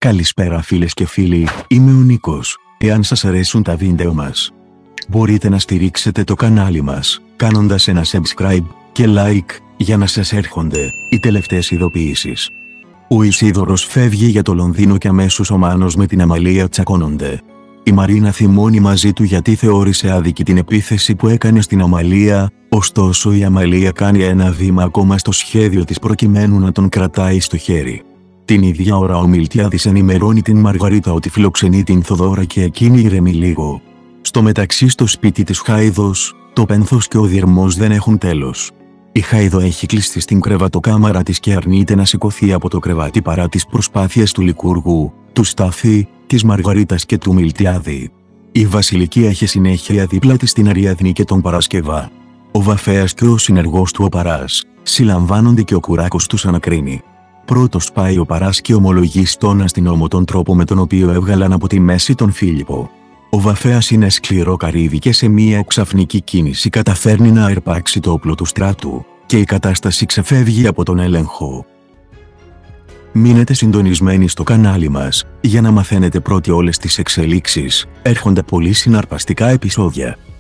Καλησπέρα φίλες και φίλοι, είμαι ο Νίκος. Εάν σας αρέσουν τα βίντεο μας, μπορείτε να στηρίξετε το κανάλι μας, κάνοντας ένα subscribe και like, για να σας έρχονται οι τελευταίες ειδοποιήσεις. Ο Ισίδωρος φεύγει για το Λονδίνο και αμέσως ο Μάνος με την Αμαλία τσακώνονται. Η Μαρίνα θυμώνει μαζί του γιατί θεώρησε άδικη την επίθεση που έκανε στην Αμαλία, ωστόσο η Αμαλία κάνει ένα βήμα ακόμα στο σχέδιο της προκειμένου να τον κρατάει στο χέρι. Την ίδια ώρα ο Μιλτιάδης ενημερώνει την Μαργαρίτα ότι φιλοξενεί την Θοδώρα και εκείνη ηρεμεί λίγο. Στο μεταξύ στο σπίτι της Χάιδος, το πένθος και ο διερμός δεν έχουν τέλος. Η Χάιδο έχει κλειστεί στην κρεβατοκάμαρα της και αρνείται να σηκωθεί από το κρεβάτι παρά τις προσπάθειες του Λικούργου, του Στάθη, της Μαργαρίτας και του Μιλτιάδη. Η Βασιλική έχει συνέχεια δίπλα της την Αριαδνή και τον Παρασκευά. Ο Βαφέας και ο συνεργός του ο Παράς συλλαμβάνονται και ο Κουράκος τους ανακρίνει. Πρώτος πάει ο Παράς και ομολογεί στον αστυνόμο τον τρόπο με τον οποίο έβγαλαν από τη μέση τον Φίλιππο. Ο Βαφέας είναι σκληρό καρύδι και σε μία ξαφνική κίνηση καταφέρνει να αρπάξει το όπλο του στράτου, και η κατάσταση ξεφεύγει από τον έλεγχο. Μείνετε συντονισμένοι στο κανάλι μας, για να μαθαίνετε πρώτοι όλες τις εξελίξεις, έρχονται πολύ συναρπαστικά επεισόδια.